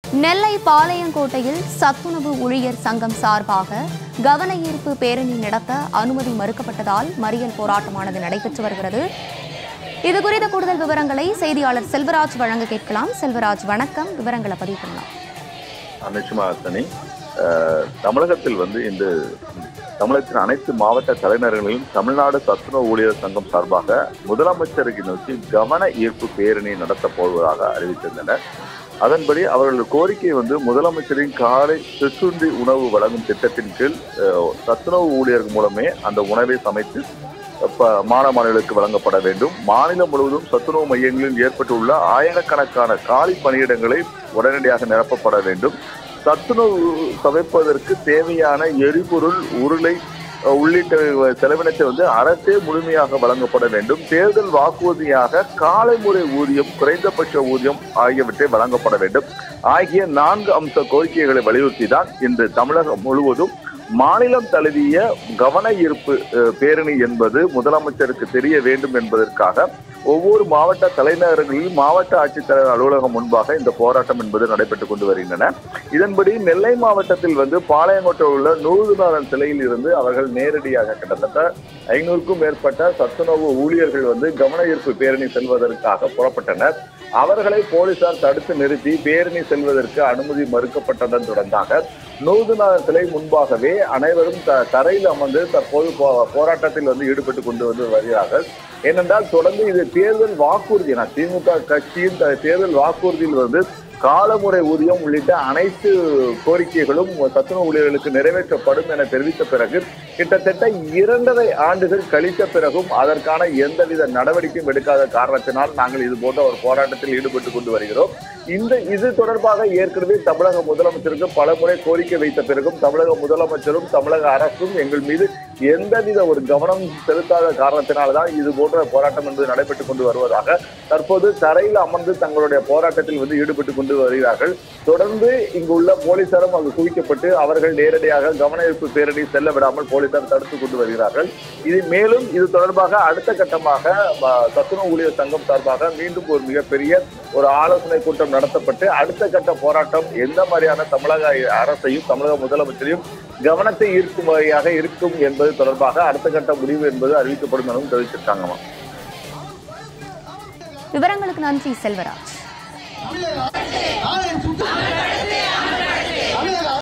நெல்லை பாளையங்கோட்டையில் சத்துணவு ஊழியர் சங்கம் சார்பாக கவன ஈர்ப்பு பேரணி நடத்த அனுமதி மறுக்கப்பட்டதால் மறியல் போராட்டமானது நடைபெற்று வருகிறது. இதுகுறித்த கூடுதல் விவரங்களை செய்தியாளர் செல்வராஜ் வழங்க கேட்கலாம். செல்வராஜ், வணக்கம். விவரங்களை பதிவு பண்ணலாம். தமிழகத்தில் இந்த தமிழகத்தின் அனைத்து மாவட்ட தலைநகர்களிலும் தமிழ்நாடு சத்துணவு ஊழியர் சங்கம் சார்பாக முதலமைச்சருக்கு நோக்கி கவன ஈர்ப்பு பேரணி நடத்தப் போவதாக அறிவித்திருந்தனர். அதன்படி அவர்கள் கோரிக்கை முதலமைச்சரின் காலை சிற்றுண்டி உணவு வழங்கும் திட்டத்தின் கீழ் சத்துணவு ஊழியர்கள் மூலமே அந்த உணவை சமைத்து மாணவர்களுக்கு வழங்கப்பட வேண்டும். மாநிலம் முழுவதும் சத்துணவு மையங்களில் ஏற்பட்டுள்ள ஆயிரக்கணக்கான காலி பணியிடங்களை உடனடியாக நிரப்பப்பட வேண்டும். சத்துணவு சமைப்பதற்கு தேவையான எரிபொருள், உருளை உள்ளிட்ட செலவினத்தை அரசே முழுமையாக வழங்கப்பட வேண்டும். தேர்தல் வாக்குறுதியாக காலை முறை ஊதியம், குறைந்தபட்ச ஊதியம் ஆகியவற்றை வழங்கப்பட வேண்டும் ஆகிய 4 அம்ச கோரிக்கைகளை வலியுறுத்தி தான் இன்று தமிழகம் முழுவதும் மாநிலம் தழுவிய கவன ஈர்ப்பு பேரணி என்பது முதலமைச்சருக்கு தெரிய வேண்டும் என்பதற்காக ஒவ்வொரு மாவட்ட தலைநகரங்களிலும் மாவட்ட ஆட்சித்தலைவர் அலுவலகம் முன்பாக இந்த போராட்டம் என்பது நடைபெற்றுக் கொண்டு வருகின்றன. இதன்படி நெல்லை மாவட்டத்தில் பாளையங்கோட்டையில் உள்ள நூறுநாதன் சிலையில் இருந்து அவர்கள் நேரடியாக கிட்டத்தட்ட 500க்கும் மேற்பட்ட சத்துணவு ஊழியர்கள் கவன ஈர்ப்பு பேரணி செல்வதற்காக புறப்பட்டனர். அவர்களை போலீசார் தடுத்து நிறுத்தி பேரணி செல்வதற்கு அனுமதி மறுக்கப்பட்டதன் தொடர்பாக நூறுநாதன் சிலை முன்பாகவே அனைவரும் தரையில் அமர்ந்து தற்போது போராட்டத்தில் ஈடுபட்டுக் கொண்டு வருகிறார்கள். ஏனென்றால் தொடர்ந்து இது தேர்தல் வாக்குறுதி, திமுக கட்சியின் தேர்தல் வாக்குறுதியில் காலமுறை ஊதியம் உள்ளிட்ட அனைத்து கோரிக்கைகளும் சத்துணவு ஊழியர்களுக்கு நிறைவேற்றப்படும் என தெரிவித்த பிறகு கிட்டத்தட்ட 2.5 ஆண்டுகள் கழித்த பிறகும் அதற்கான எந்தவித நடவடிக்கையும் எடுக்காத காரணத்தினால் நாங்கள் இது போன்ற ஒரு போராட்டத்தில் ஈடுபட்டுக் கொண்டு வருகிறோம். இது தொடர்பாக ஏற்கனவே தமிழக முதலமைச்சருக்கு பல முறை கோரிக்கை வைத்த பிறகும் தமிழக முதலமைச்சரும் தமிழக அரசும் எங்கள் மீது எந்தவித ஒரு கவனம் செலுத்தாத காரணத்தினால்தான் இது போன்ற போராட்டம் என்பது நடைபெற்றுக் கொண்டு வருவதாக தற்போது தரையில் அமர்ந்து தங்களுடைய போராட்டத்தில் ஈடுபட்டுக் கொண்டு வருகிறார்கள். தொடர்ந்து இங்கு உள்ள போலீசாரும் அங்கு குவிக்கப்பட்டு அவர்கள் நேரடியாக கவன ஈர்ப்பு பேரணி செல்ல விடாமல் போலீசார் தடுத்துக் கொண்டு வருகிறார்கள். மேலும் இது தொடர்பாக அடுத்த கட்டமாக சத்துணவு ஊழியர் சங்கம் சார்பாக மீண்டும் ஒரு மிகப்பெரிய ஒரு ஆலோசனை கூட்டம் நடத்தப்பட்டு அடுத்த கட்ட போராட்டம் எந்த மாதிரியான தமிழக அரசையும் தமிழக முதலமைச்சரையும் கவனத்தை ஈர்க்கும் வகையாக இருக்கும் என்பது தொடர்பாக அடுத்த கட்ட முடிவு என்பது அறிவிக்கப்படும் எனவும் தெரிவித்திருக்காங்க. விவரங்களுக்கு நன்றி செல்வராஜ்.